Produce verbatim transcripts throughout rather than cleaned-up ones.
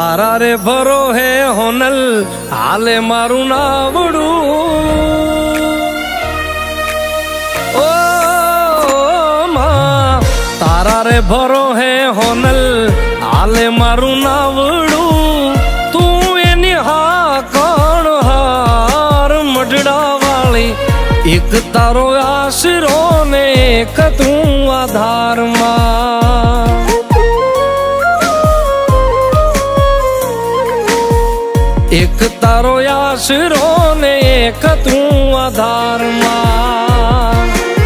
तारा रे भरो है होनल हाले मारू नावड़ू ओ मां तारा रे भरो है होनल हाले मारू नावड़ू तू एनी हा कौन हार मडड़ा वाली एक तारो आसरो ने एक तू आधार मां एक तारो आसरो ने एक तू आधार मां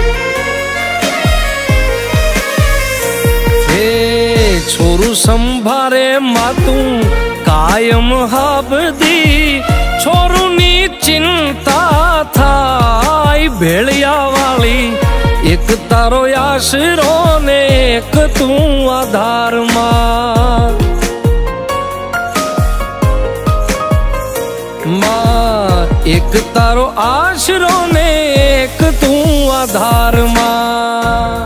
हे छोरू संभारे मातू कायम हाबदी छोरू नी चिंता थाई भेड़िया वाली एक तारो आसरो ने एक तू आधार मां मां एक तारो आसरो ने एक तू आधार मां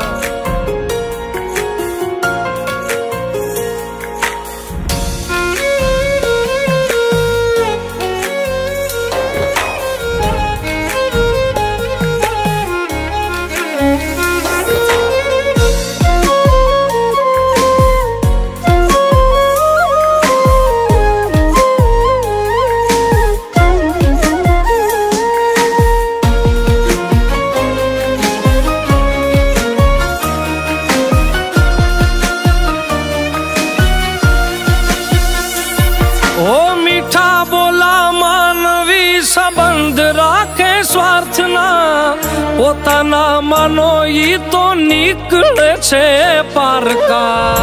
संबंध राखे स्वार्थ ना पोताना मानो ई तो निकले छे पार का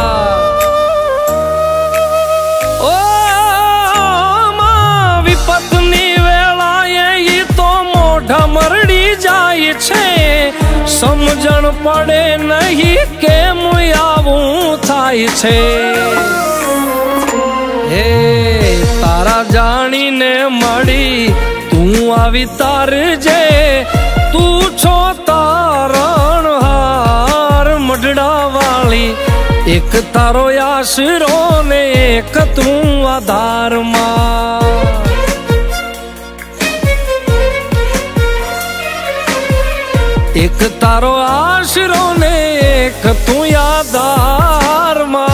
ओ मां विपतनी वेलाए ई तो मोढा मरड़ी जाय छे समझण पड़े नहीं केम आवुं थाय छे हे तारा जानी ने मड़ी तू आवी तार जे तू छो तारण हार मडड़ा वाली एक तारो आसरो ने एक तू आधार मां एक तारो आसरो ने एक तू आधार मां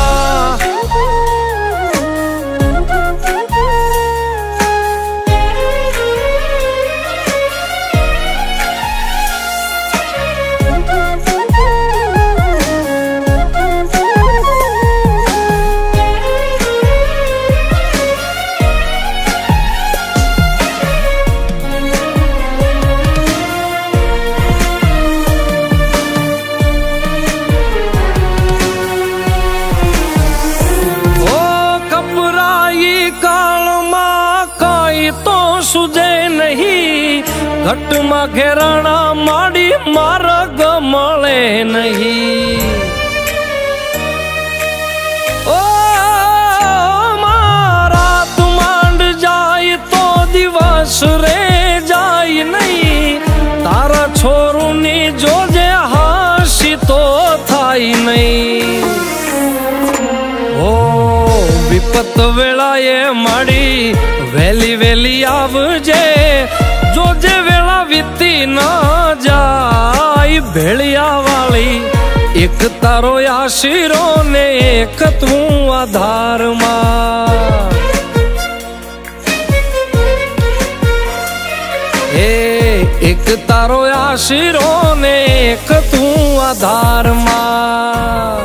सुझे नहीं घट मा घेराणा माड़ी मार्ग मळे नहीं ओ मारा तू मांड जाय तो दिवस रे जाय नहीं तारा छोरू नी जोजे हासी तो थाय नहीं ओ विपत वेळाए माड़ी वेली वेली आवजे जोजे वेला वीती ना जाय भेड़िया वाली एक तारो आसरो ने एक तू आधार मां हे एक तारो आसरो ने एक तू आधार मां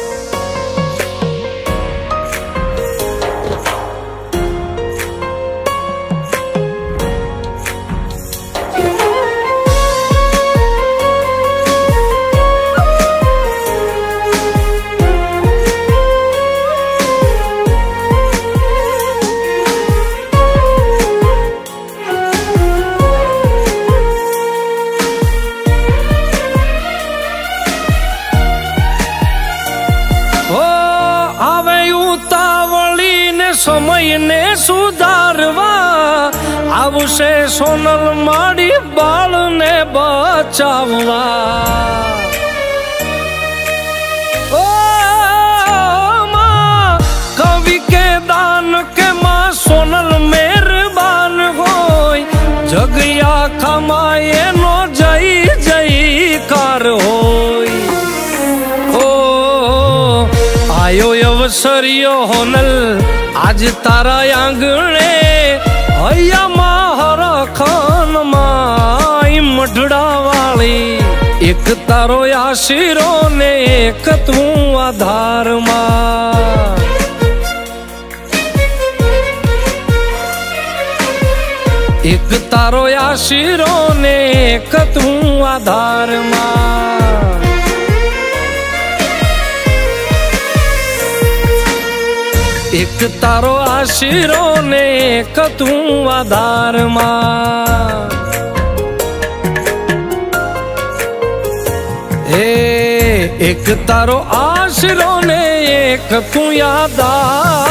समय ने सुधारवा आवशे सोनल माड़ी बाल ने बचाववा ओ मां कवि के दान आयो अवसरियो होनल आज तारा आंगणे हैया माहरा खान माई मढड़ा वाली एक तारो आशीरो ने एक तू आधार मां एक तारो आशीरो ने एक तू आधार मां एक तारो आशीरो ने एक तू आधार मां ए एक तारो आशीरो ने एक तू आधार